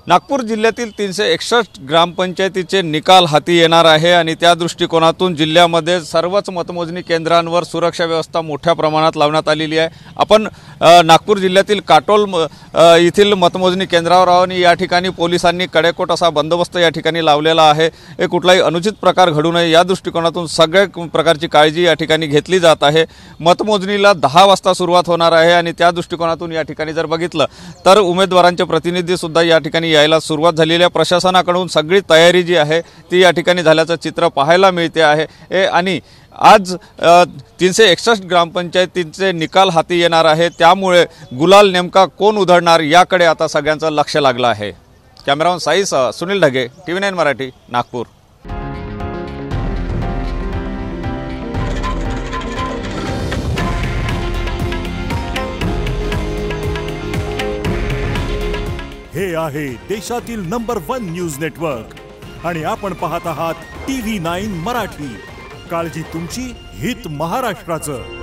नागपूर जिल्ह्यातील 361 ग्रामपंचायतीचे निकाल हाती येणार आहे आणि त्या दृष्टिकोनातून जिल्ह्यामध्ये सर्वच मतमोजणी केंद्रांवर सुरक्षा व्यवस्था मोठ्या प्रमाणात लावण्यात आलेली आहे। आपण नागपूर जिल्ह्यातील काटोल येथील मतमोजणी केंद्रावर आहोत आणि या ठिकाणी पोलिसांनी कडेकोट असा बंदोबस्त या ठिकाणी लावलेला आहे। हे कुठलाही अनुचित प्रकार घडू नये या दृष्टिकोनातून सगळ्या प्रकारची काळजी या ठिकाणी घेतली जात आहे। मतमोजणीला 10 वाजता सुरुवात होणार आहे आणि त्या दृष्टिकोनातून या ठिकाणी जर बघितलं तर उमेदवारांचे प्रतिनिधी सुद्धा या ठिकाणी यायला सुरुवात झालेली आहे। प्रशासनाकडून सगळी तयारी जी आहे ती या ठिकाणी झाल्याचं चित्र पाहायला मिळते आहे। आणि आज 361 ग्रामपंचायतींचे निकाल हाती येणार आहे, त्यामुळे गुलाल नेमका कोण उधळणार याकडे आता सगळ्यांचं लक्ष लागलं आहे। कॅमेरामन साईसह सुनील ढगे, TV9 मराठी, नागपूर। हे आहे देशातील नंबर 1 न्यूज नेटवर्क आणि आपण पाहत आहात TV9 मराठी। काळजी तुमची, हित महाराष्ट्राचं।